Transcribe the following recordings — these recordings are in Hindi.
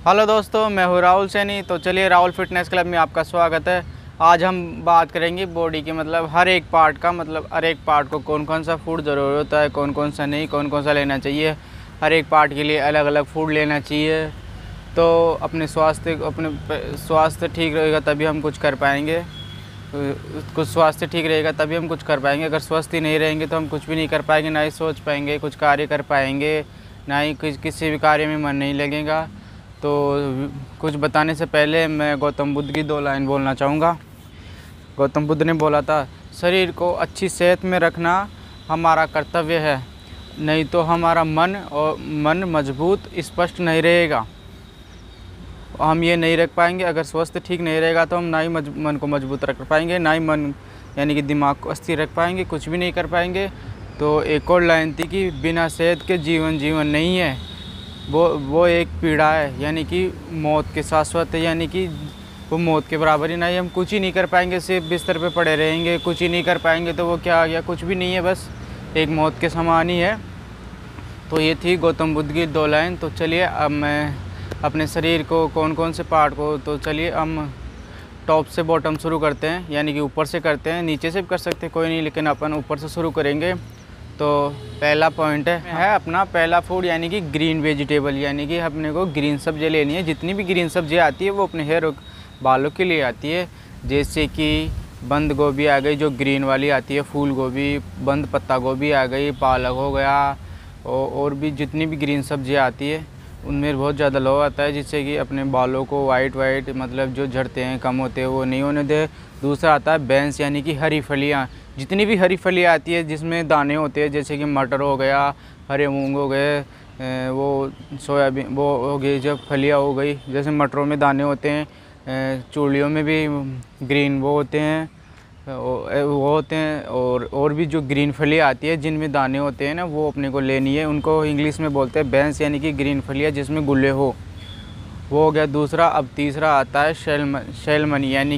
हेलो दोस्तों, मैं हूँ राहुल सैनी। तो चलिए, राहुल फिटनेस क्लब में आपका स्वागत है। आज हम बात करेंगे बॉडी के हर एक पार्ट का, हर एक पार्ट को कौन कौन सा फूड ज़रूरी होता है, कौन कौन सा नहीं, कौन कौन सा लेना चाहिए। हर एक पार्ट के लिए अलग अलग फूड लेना चाहिए। तो अपने स्वास्थ्य ठीक रहेगा तभी हम कुछ कर पाएंगे। कुछ स्वास्थ्य ठीक रहेगा तभी हम कुछ कर पाएंगे। अगर स्वस्थ ही नहीं रहेंगे तो हम कुछ भी नहीं कर पाएंगे, ना ही सोच पाएंगे, कुछ कार्य कर पाएंगे, ना ही किसी भी कार्य में मन नहीं लगेगा। तो कुछ बताने से पहले मैं गौतम बुद्ध की 2 लाइन बोलना चाहूँगा। गौतम बुद्ध ने बोला था, शरीर को अच्छी सेहत में रखना हमारा कर्तव्य है, नहीं तो हमारा मन मजबूत स्पष्ट नहीं रहेगा। हम ये नहीं रख पाएंगे। अगर स्वास्थ्य ठीक नहीं रहेगा तो हम ना ही मन को मजबूत रख पाएंगे, ना ही मन यानी कि दिमाग को स्थिर रख पाएंगे, कुछ भी नहीं कर पाएंगे। तो एक और लाइन थी कि बिना सेहत के जीवन नहीं है, वो एक पीड़ा है, यानी कि मौत के शाश्वत है, यानी कि वो मौत के बराबर ही। नहीं, हम कुछ ही नहीं कर पाएंगे, सिर्फ बिस्तर पे पड़े रहेंगे, कुछ ही नहीं कर पाएंगे तो वो क्या आ गया, कुछ भी नहीं है, बस एक मौत के समान ही है। तो ये थी गौतम बुद्ध की 2 लाइन। तो चलिए, अब मैं अपने शरीर को कौन कौन से पार्ट को, तो चलिए हम टॉप से बॉटम शुरू करते हैं, यानी कि ऊपर से करते हैं। नीचे से भी कर सकते हैं, कोई नहीं, लेकिन अपन ऊपर से शुरू करेंगे। तो पहला पॉइंट है अपना पहला फूड, यानी कि ग्रीन वेजिटेबल, यानी कि अपने को ग्रीन सब्जी लेनी है। जितनी भी ग्रीन सब्जी आती है वो अपने हेयर बालों के लिए आती है। जैसे कि बंद गोभी आ गई, जो ग्रीन वाली आती है, फूल गोभी, बंद पत्ता गोभी आ गई, पालक हो गया, और भी जितनी भी ग्रीन सब्जियाँ आती है उनमें बहुत ज़्यादा लो आता है, जिससे कि अपने बालों को वाइट जो झड़ते हैं, कम होते हैं, वो नहीं होने दे। दूसरा आता है बेंस, यानी कि हरी फलियाँ। जितनी भी हरी फलियाँ आती है जिसमें दाने होते हैं, जैसे कि मटर हो गया, हरे मूंग हो गए, वो सोयाबीन वो हो गई, जब फलियाँ हो गई, जैसे मटरों में दाने होते हैं, चूड़ियों में भी ग्रीन वो होते हैं, और भी जो ग्रीन फलियाँ आती है जिनमें दाने होते हैं ना, वो अपने को लेनी है। उनको इंग्लिश में बोलते हैं बेंस, यानी कि ग्रीन फलियाँ जिसमें गुल्ले वो हो गया दूसरा। अब तीसरा आता है सैल्मन, यानी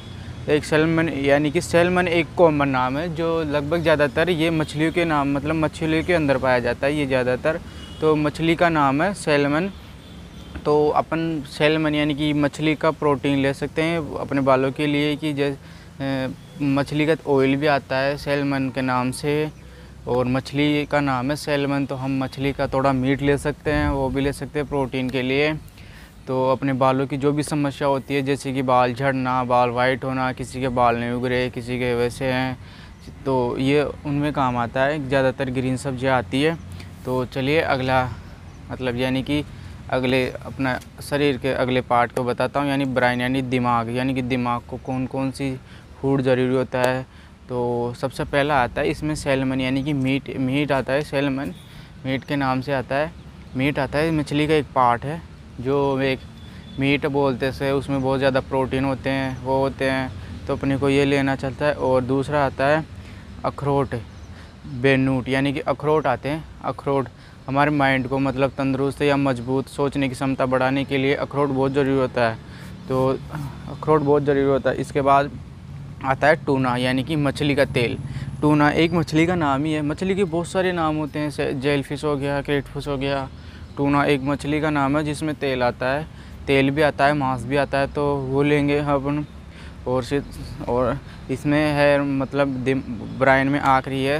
कि सैल्मन एक कॉमन नाम है, जो लगभग ज़्यादातर ये मछलियों के नाम, मछलियों के अंदर पाया जाता है ये ज़्यादातर। तो मछली का नाम है सैल्मन। तो अपन सैल्मन यानी कि मछली का प्रोटीन ले सकते हैं अपने बालों के लिए, कि जैसे मछली का ऑयल भी आता है सैल्मन के नाम से, और मछली का नाम है सैल्मन। तो हम मछली का थोड़ा मीट ले सकते हैं, वो भी ले सकते हैं प्रोटीन के लिए। तो अपने बालों की जो भी समस्या होती है, जैसे कि बाल झड़ना, बाल वाइट होना, किसी के बाल नहीं उग रहे, किसी के वैसे हैं, तो ये उनमें काम आता है। ज़्यादातर ग्रीन सब्जियाँ आती है। तो चलिए अगला यानी कि अगले अपना शरीर के अगले पार्ट को बताता हूँ, यानी ब्रेन, यानी दिमाग, यानी कि दिमाग को कौन कौन सी फूड ज़रूरी होता है। तो सबसे पहला आता है इसमें सैल्मन, यानी कि मीट आता है। सैल्मन मीट के नाम से आता है। मीट आता है मछली का एक पार्ट है, जो एक मीट बोलते से, उसमें बहुत ज़्यादा प्रोटीन होते हैं, वो होते हैं, तो अपने को ये लेना चलता है। और दूसरा आता है अखरोट, बेनूट, यानी कि अखरोट आते हैं। अखरोट हमारे माइंड को तंदुरुस्त या मजबूत सोचने की क्षमता बढ़ाने के लिए अखरोट बहुत ज़रूरी होता है। तो अखरोट बहुत ज़रूरी होता है। इसके बाद आता है टूना, यानी कि मछली का तेल। टूना एक मछली का नाम ही है, मछली के बहुत सारे नाम होते हैं, जेल फिश हो गया, क्रेट फिश हो गया। टूना एक मछली का नाम है जिसमें तेल आता है, तेल भी आता है, मांस भी आता है, तो वो लेंगे अपन। और इसमें है ब्रेन में आखिरी है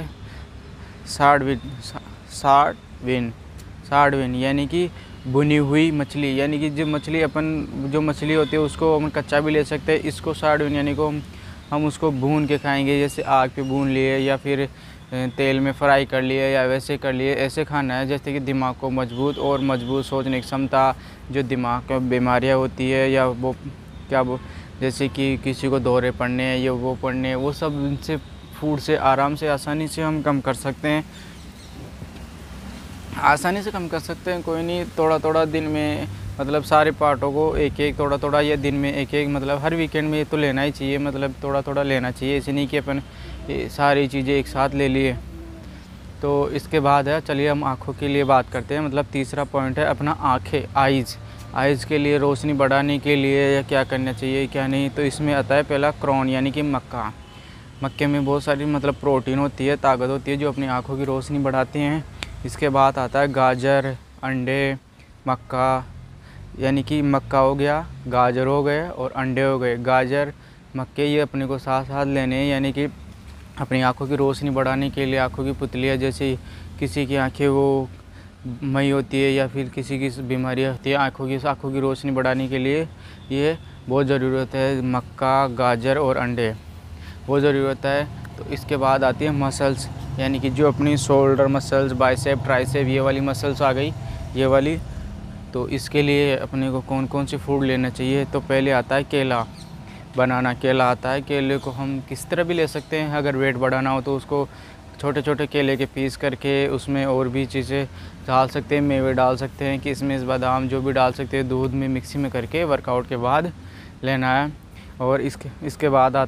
सार्डिन, यानी कि भुनी हुई मछली, यानी कि जो मछली होती है उसको हम कच्चा भी ले सकते हैं। इसको सार्डिन यानी को हम उसको भून के खाएंगे, जैसे आग पे भून लिए, या फिर तेल में फ्राई कर लिए, या वैसे कर लिए, ऐसे खाना है जैसे कि दिमाग को मजबूत सोचने की क्षमता, जो दिमाग की बीमारियां होती है, या जैसे कि किसी को दौरे पड़ने या वो पड़ने, वो सब इनसे फूड से आराम से आसानी से हम कम कर सकते हैं, कोई नहीं, थोड़ा थोड़ा दिन में सारे पार्टों को एक एक थोड़ा या दिन में एक एक हर वीकेंड में ये तो लेना ही चाहिए, थोड़ा थोड़ा लेना चाहिए। ऐसे नहीं कि अपन सारी चीज़ें एक साथ ले लिए। तो इसके बाद है, चलिए हम आँखों के लिए बात करते हैं। तीसरा पॉइंट है अपना आँखें, आइज़ के लिए रोशनी बढ़ाने के लिए या क्या करना चाहिए क्या नहीं। तो इसमें आता है पहला क्रॉन, यानी कि मक्के में बहुत सारी प्रोटीन होती है, ताकत होती है, जो अपनी आँखों की रोशनी बढ़ाती हैं। इसके बाद आता है गाजर, अंडे, मक्का, यानी कि मक्का हो गया, गाजर हो गए और अंडे हो गए। गाजर, मक्के ये अपने को साथ साथ लेने हैं, यानी कि अपनी आँखों की रोशनी बढ़ाने के लिए। आँखों की पुतलियाँ, जैसे किसी की आँखें वो मई होती है या फिर किसी की बीमारी होती है, आँखों की रोशनी बढ़ाने के लिए ये बहुत ज़रूरत है। मक्का, गाजर और अंडे बहुत ज़रूरत है। तो इसके बाद आती है मसल्स, यानी कि जो अपनी शोल्डर मसल्स, बाइसेप, ट्राइसेप, ये वाली मसल्स आ गई, ये वाली। तो इसके लिए अपने को कौन कौन सी फूड लेना चाहिए? तो पहले आता है केला, बनाना। केला आता है, केले को हम किस तरह भी ले सकते हैं। अगर वेट बढ़ाना हो तो उसको छोटे छोटे केले के पीस करके उसमें और भी चीज़ें डाल सकते हैं, मेवे डाल सकते हैं, किशमिश, बादाम जो भी डाल सकते हैं, दूध में मिक्सी में करके वर्कआउट के बाद लेना है। और इसके बाद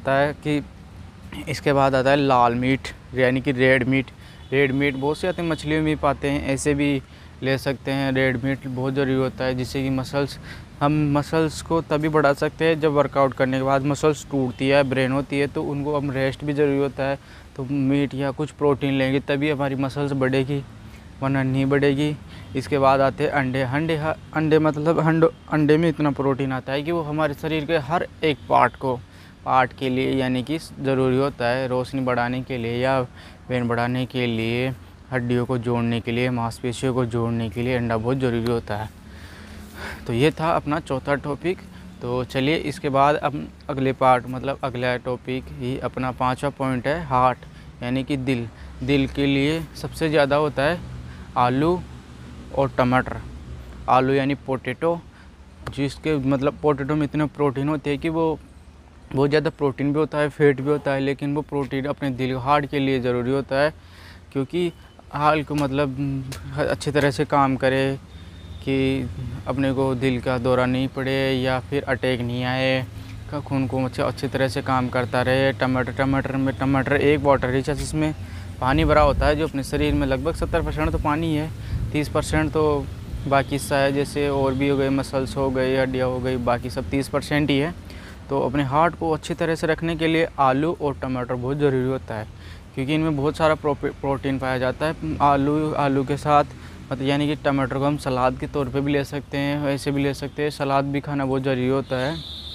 आता है लाल मीट, यानी कि रेड मीट। रेड मीट बहुत से आते हैं, मछलियों में पाते हैं, ऐसे भी ले सकते हैं। रेड मीट बहुत ज़रूरी होता है, जिससे कि हम मसल्स को तभी बढ़ा सकते हैं जब वर्कआउट करने के बाद मसल्स टूटती है, ब्रेन होती है, तो उनको हम रेस्ट भी ज़रूरी होता है। तो मीट या कुछ प्रोटीन लेंगे तभी हमारी मसल्स बढ़ेगी, वरना नहीं बढ़ेगी। इसके बाद आते हैं अंडे। अंडे मतलब अंडे में इतना प्रोटीन आता है कि वो हमारे शरीर के हर एक पार्ट के लिए, यानी कि ज़रूरी होता है। रोशनी बढ़ाने के लिए या वेट बढ़ाने के लिए, हड्डियों को जोड़ने के लिए, मांसपेशियों को जोड़ने के लिए अंडा बहुत ज़रूरी होता है। तो ये था अपना चौथा टॉपिक। तो चलिए इसके बाद अब अगले पार्ट, मतलब अगला टॉपिक ही अपना पांचवा पॉइंट है, हार्ट, यानी कि दिल। दिल के लिए सबसे ज़्यादा होता है आलू और टमाटर। आलू यानी पोटैटो, जिसके मतलब पोटैटो में इतना प्रोटीन होते हैं कि वो बहुत ज़्यादा प्रोटीन भी होता है, फैट भी होता है, लेकिन वो प्रोटीन अपने दिल, हार्ट के लिए ज़रूरी होता है, क्योंकि हार्ट को मतलब अच्छी तरह से काम करे, कि अपने को दिल का दौरा नहीं पड़े या फिर अटैक नहीं आए, का खून को अच्छी तरह से काम करता रहे। टमाटर एक वाटर रिच है, जिसमें पानी भरा होता है, जो अपने शरीर में लगभग 70% तो पानी है, 30% तो बाकी हिस्सा है, जैसे और भी हो गए, मसल्स हो गए, हड्डियाँ हो गई, बाकी सब 30% ही है। तो अपने हार्ट को अच्छी तरह से रखने के लिए आलू और टमाटर बहुत ज़रूरी होता है, क्योंकि इनमें बहुत सारा प्रोटीन पाया जाता है। आलू के साथ मतलब यानी कि टमाटर को हम सलाद के तौर पे भी ले सकते हैं, वैसे भी ले सकते हैं। सलाद भी खाना बहुत ज़रूरी होता है।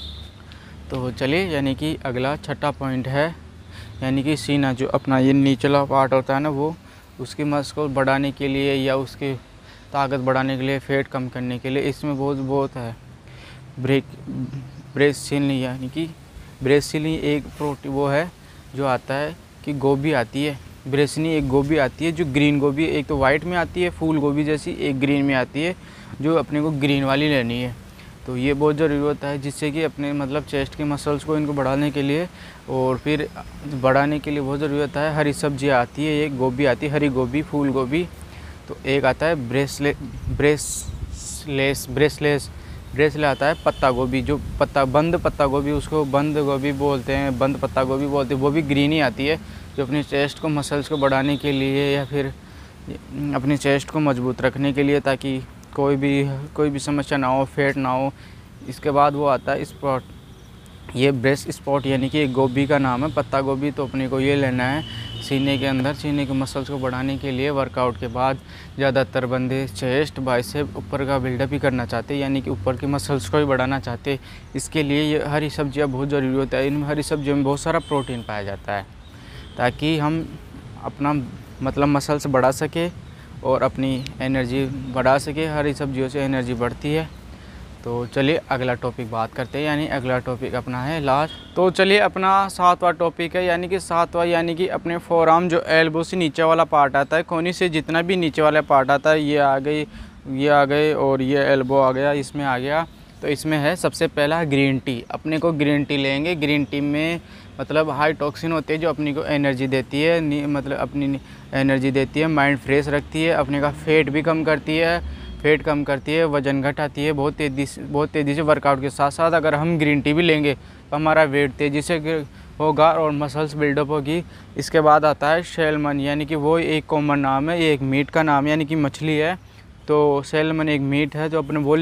तो चलिए, यानी कि अगला छठा पॉइंट है, यानी कि सीना, जो अपना ये निचला पार्ट होता है ना, वो उसकी मसल को बढ़ाने के लिए या उसकी ताकत बढ़ाने के लिए, फैट कम करने के लिए, इसमें बहुत है। ब्रेस्ट सीलिंग, यानी कि ब्रेस्ट सीलिंग एक प्रोटीन वो है जो आता है कि गोभी आती है, ब्रेसनी एक गोभी आती है, जो ग्रीन गोभी, एक तो वाइट में आती है फूल गोभी जैसी, एक ग्रीन में आती है, जो अपने को ग्रीन वाली लेनी है। तो ये बहुत ज़रूरी होता है, जिससे कि अपने मतलब चेस्ट के मसल्स को इनको बढ़ाने के लिए और फिर बढ़ाने के लिए बहुत ज़रूरी होता है। हरी सब्जियाँ आती है, एक गोभी आती है, हरी गोभी, फूल गोभी। तो एक आता है ब्रेसले आता है पत्ता गोभी, जो बंद पत्ता गोभी, उसको बंद गोभी बोलते हैं, बंद पत्ता गोभी बोलते हैं, वो भी ग्रीन ही आती है, जो अपनी चेस्ट को, मसल्स को बढ़ाने के लिए या फिर अपनी चेस्ट को मजबूत रखने के लिए, ताकि कोई भी समस्या ना हो, फैट ना हो। इसके बाद वो आता है स्पॉट, ये ब्रेस्ट स्पॉट, यानी कि एक गोभी का नाम है, पत्ता गोभी। तो अपने को ये लेना है सीने के अंदर, सीने के मसल्स को बढ़ाने के लिए। वर्कआउट के बाद ज़्यादातर बंदे चेस्ट, बाइसेप, ऊपर का बिल्डअप ही करना चाहते हैं, यानी कि ऊपर के मसल्स को ही बढ़ाना चाहते हैं। इसके लिए ये हरी सब्जियाँ बहुत ज़रूरी होता है। इन हरी सब्जियों में बहुत सारा प्रोटीन पाया जाता है, ताकि हम अपना मतलब मसल्स बढ़ा सके और अपनी एनर्जी बढ़ा सके। हरी सब्जियों से एनर्जी बढ़ती है। तो चलिए अगला टॉपिक बात करते हैं, यानी अगला टॉपिक अपना है लास्ट। तो चलिए अपना सातवां टॉपिक है, यानी कि अपने फोरआर्म, जो एल्बो से नीचे वाला पार्ट आता है, कोहनी से जितना भी नीचे वाला पार्ट आता है, ये आ गए और ये एल्बो आ गया, इसमें आ गया। तो इसमें है सबसे पहला ग्रीन टी। अपने को ग्रीन टी लेंगे। ग्रीन टी में मतलब हाई टॉक्सिन होती है, जो अपनी को एनर्जी देती है, मतलब अपनी एनर्जी देती है, माइंड फ्रेश रखती है, अपने का फैट भी कम करती है, वज़न घटाती है बहुत तेज़ी से। वर्कआउट के साथ साथ अगर हम ग्रीन टी भी लेंगे तो हमारा वेट तेज़ी से होगा और मसल्स बिल्डअप होगी। इसके बाद आता है सैल्मन, यानी कि वो एक कॉमन नाम है, ये एक मीट का नाम है, यानी कि मछली है। तो सैल्मन एक मीट है, जो अपने वो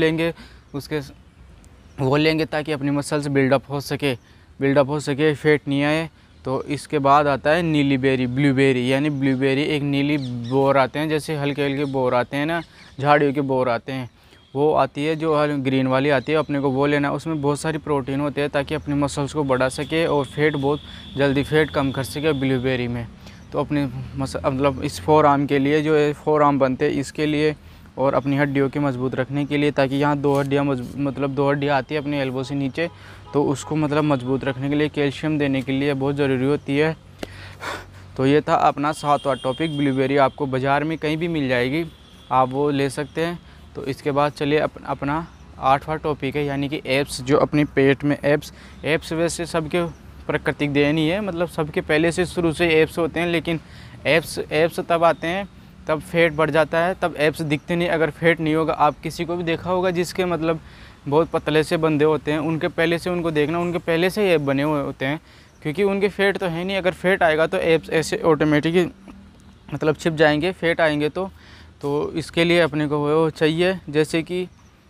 लेंगे ताकि अपनी मसल्स बिल्डअप हो सके, फैट नहीं आए। तो इसके बाद आता है नीली बेरी, ब्लूबेरी, यानी ब्लूबेरी एक नीली बोर आते हैं, जैसे हल्के बोर आते हैं ना, झाड़ियों के बोर आते हैं, वो आती है जो ग्रीन वाली आती है, अपने को वो लेना है। उसमें बहुत सारी प्रोटीन होते हैं ताकि अपनी मसल्स को बढ़ा सके और फैट बहुत जल्दी फैट कम कर सके ब्लूबेरी में। तो अपने मतलब इस फोर आर्म के लिए जो है फोर आर्म बनते हैं इसके लिए, और अपनी हड्डियों के मजबूत रखने के लिए, ताकि यहाँ दो हड्डियाँ मतलब दो हड्डियाँ आती है अपने एल्बो से नीचे, तो उसको मतलब मजबूत रखने के लिए, कैल्शियम देने के लिए बहुत ज़रूरी होती है। तो ये था अपना 7वां टॉपिक। ब्लूबेरी आपको बाज़ार में कहीं भी मिल जाएगी, आप वो ले सकते हैं। तो इसके बाद चलिए अपना 8वां टॉपिक है, यानी कि एप्स। जो अपने पेट में एप्स वैसे सबके प्राकृतिक देन ही है, मतलब सबके पहले से शुरू से एप्स होते हैं, लेकिन एप्स तब आते हैं तब फैट बढ़ जाता है, तब एप्स दिखते नहीं अगर फैट नहीं होगा। आप किसी को भी देखा होगा जिसके मतलब बहुत पतले से बंदे होते हैं, उनके पहले से उनको देखना, उनके पहले से ही एप बने हुए होते हैं, क्योंकि उनके फैट तो है नहीं। अगर फैट आएगा तो एप्स ऐसे ऑटोमेटिक मतलब छिप जाएंगे, फैट आएंगे तो इसके लिए अपने को वो चाहिए, जैसे कि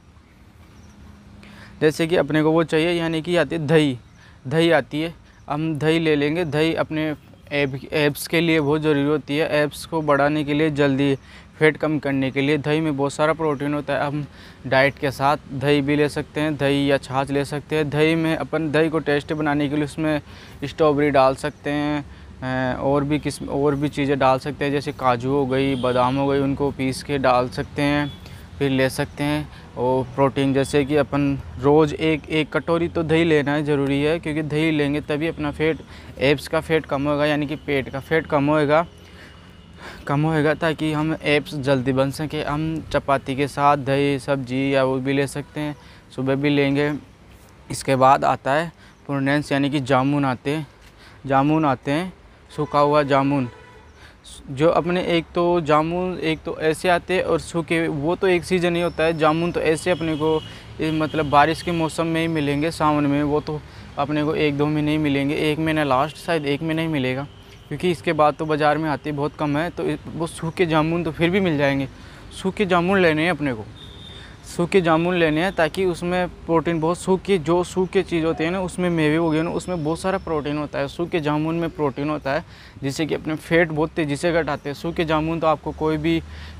अपने को वो चाहिए, यानी कि आती है दही आती है। हम दही ले लेंगे। दही अपने एब्स के लिए बहुत ज़रूरी होती है, एब्स को बढ़ाने के लिए, जल्दी फैट कम करने के लिए। दही में बहुत सारा प्रोटीन होता है। हम डाइट के साथ दही भी ले सकते हैं, दही या छाछ ले सकते हैं। दही में अपन दही को टेस्टी बनाने के लिए उसमें स्ट्रॉबेरी डाल सकते हैं, और भी चीज़ें डाल सकते हैं, जैसे काजू हो गई, बादाम हो गई, उनको पीस के डाल सकते हैं, फिर ले सकते हैं। और प्रोटीन जैसे कि अपन रोज़ एक कटोरी तो दही लेना है ज़रूरी है, क्योंकि दही लेंगे तभी अपना फैट, एब्स का फैट कम होगा, यानी कि पेट का फैट कम होएगा, ताकि हम एब्स जल्दी बन सके। हम चपाती के साथ दही सब्जी या वो भी ले सकते हैं, सुबह भी लेंगे। इसके बाद आता है प्रोनेंस, यानी कि जामुन आते हैं, सूखा हुआ जामुन। जो अपने एक तो ऐसे आते हैं और सूखे, वो तो एक सीज़न ही होता है। जामुन तो ऐसे अपने को मतलब बारिश के मौसम में ही मिलेंगे, सावन में। वो तो अपने को 1-2 महीने ही मिलेंगे, 1 महीना लास्ट, शायद 1 महीना ही मिलेगा, क्योंकि इसके बाद तो बाज़ार में आती बहुत कम है। तो वो सूखे जामुन तो फिर भी मिल जाएंगे। सूखे जामुन लेने हैं अपने को, सूखे जामुन लेने हैं, ताकि उसमें प्रोटीन बहुत सूखे चीज़ होती है ना, उसमें मेवे हो गए ना, उसमें बहुत सारा प्रोटीन होता है। सूखे जामुन में प्रोटीन होता है, जिससे कि अपने फैट बहुत तेज़ी से घटाते हैं। सूखे जामुन तो आपको कोई भी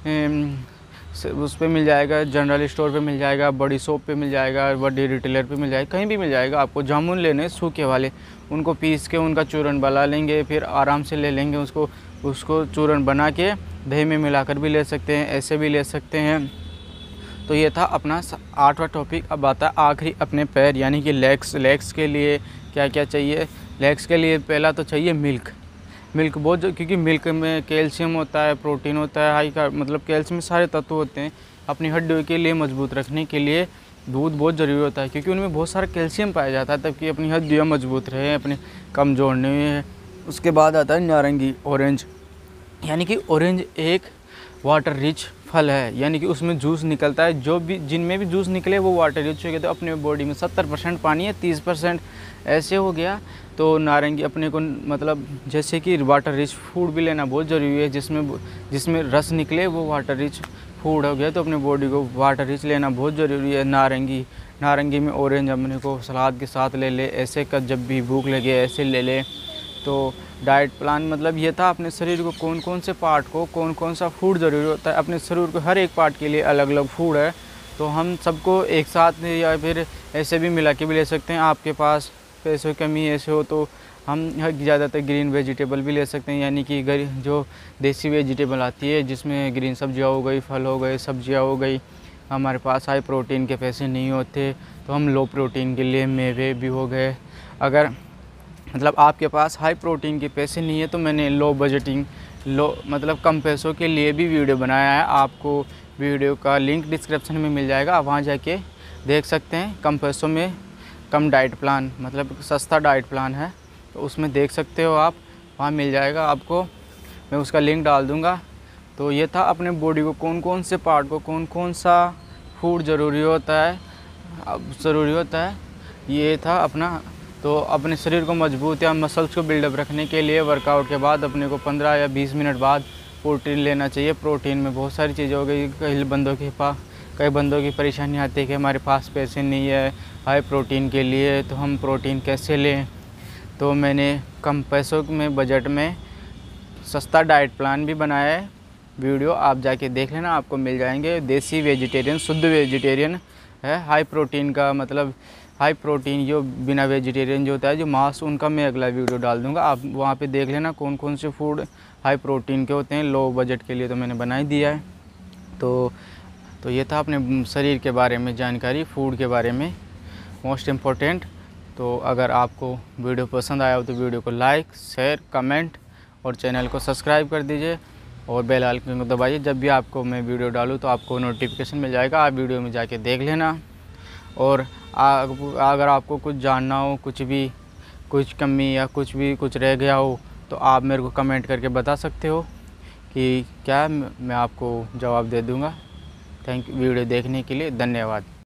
उस पर मिल जाएगा, जनरल स्टोर पे मिल जाएगा, बड़ी शॉप पे मिल जाएगा, बड़ी रिटेलर पे मिल जाएगा, कहीं भी मिल जाएगा। आपको जामुन लेने सूखे वाले, उनको पीस के उनका चूरन बना लेंगे, फिर आराम से ले लेंगे उसको चूरन बना के दही में मिलाकर भी ले सकते हैं, ऐसे भी ले सकते हैं। तो ये था अपना 8वां टॉपिक। अब आता है आखिरी, अपने पैर, यानी कि लेग्स के लिए क्या क्या चाहिए। लेग्स के लिए पहला तो चाहिए मिल्क बहुत, क्योंकि मिल्क में कैल्शियम होता है, प्रोटीन होता है, मतलब कैल्शियम में सारे तत्व होते हैं। अपनी हड्डियों के लिए मजबूत रखने के लिए दूध बहुत ज़रूरी होता है, क्योंकि उनमें बहुत सारा कैल्शियम पाया जाता है, ताकि अपनी हड्डियाँ मजबूत रहें, अपने कमज़ोर नहीं है। उसके बाद आता है नारंगी, ऑरेंज, यानी कि ऑरेंज एक वाटर रिच फल है, यानी कि उसमें जूस निकलता है। जिनमें भी जूस निकले वो वाटर रिच हो गया। तो अपने बॉडी में 70% पानी है, 30% ऐसे हो गया। तो नारंगी अपने को मतलब जैसे कि वाटर रिच फूड भी लेना बहुत ज़रूरी है, जिसमें रस निकले वो वाटर रिच फूड हो गया। तो अपने बॉडी को वाटर रिच लेना बहुत ज़रूरी है। नारंगी में ऑरेंज अपने को सलाद के साथ ले ले, ऐसे कर जब भी भूख लगे ऐसे ले ले। तो डाइट प्लान मतलब ये था, अपने शरीर को कौन कौन से पार्ट को कौन कौन सा फूड ज़रूरी होता है। अपने शरीर को हर एक पार्ट के लिए अलग अलग फूड है, तो हम सबको एक साथ या फिर ऐसे भी मिला के भी ले सकते हैं। आपके पास पैसों की कमी ऐसे हो तो हम ज़्यादातर ग्रीन वेजिटेबल भी ले सकते हैं, यानी कि जो देसी वेजिटेबल आती है, जिसमें ग्रीन सब्जियाँ हो गई, फल हो गए, सब्जियाँ हो गई। हमारे पास हाई प्रोटीन के पैसे नहीं होते तो हम लो प्रोटीन के लिए मेवे भी हो गए। अगर मतलब आपके पास हाई प्रोटीन के पैसे नहीं है तो मैंने लो मतलब कम पैसों के लिए भी वीडियो बनाया है। आपको वीडियो का लिंक डिस्क्रिप्शन में मिल जाएगा, आप वहाँ जाके देख सकते हैं। कम पैसों में कम डाइट प्लान, मतलब सस्ता डाइट प्लान है, तो उसमें देख सकते हो आप, वहाँ मिल जाएगा आपको, मैं उसका लिंक डाल दूँगा। तो ये था अपने बॉडी को कौन कौन से पार्ट को कौन कौन सा फूड ज़रूरी होता है, ये था अपना। तो अपने शरीर को मजबूत या मसल्स को बिल्डअप रखने के लिए वर्कआउट के बाद अपने को 15 या 20 मिनट बाद प्रोटीन लेना चाहिए। प्रोटीन में बहुत सारी चीज़ें हो गई। कई बंदों की परेशानी आती है कि हमारे पास पैसे नहीं है हाई प्रोटीन के लिए, तो हम प्रोटीन कैसे लें। तो मैंने कम पैसों में बजट में सस्ता डाइट प्लान भी बनाया है, वीडियो आप जाके देख लेना, आपको मिल जाएंगे। देसी वेजिटेरियन, शुद्ध वेजिटेरियन है, हाई प्रोटीन का, मतलब हाई प्रोटीन जो बिना वेजिटेरियन जो होता है, जो मांस, उनका मैं अगला वीडियो डाल दूंगा। आप वहाँ पे देख लेना कौन कौन से फूड हाई प्रोटीन के होते हैं। लो बजट के लिए तो मैंने बना ही दिया है। तो ये था अपने शरीर के बारे में जानकारी, फूड के बारे में मोस्ट इम्पोर्टेंट। तो अगर आपको वीडियो पसंद आया हो तो वीडियो को लाइक, शेयर, कमेंट और चैनल को सब्सक्राइब कर दीजिए और बेल आइकन को दबाइए। जब भी आपको मैं वीडियो डालूँ तो आपको नोटिफिकेशन मिल जाएगा। आप वीडियो में जाके देख लेना। और अगर आपको कुछ जानना हो, कुछ भी, कुछ कमी या कुछ रह गया हो, तो आप मेरे को कमेंट करके बता सकते हो कि क्या, मैं आपको जवाब दे दूँगा। वीडियो देखने के लिए धन्यवाद।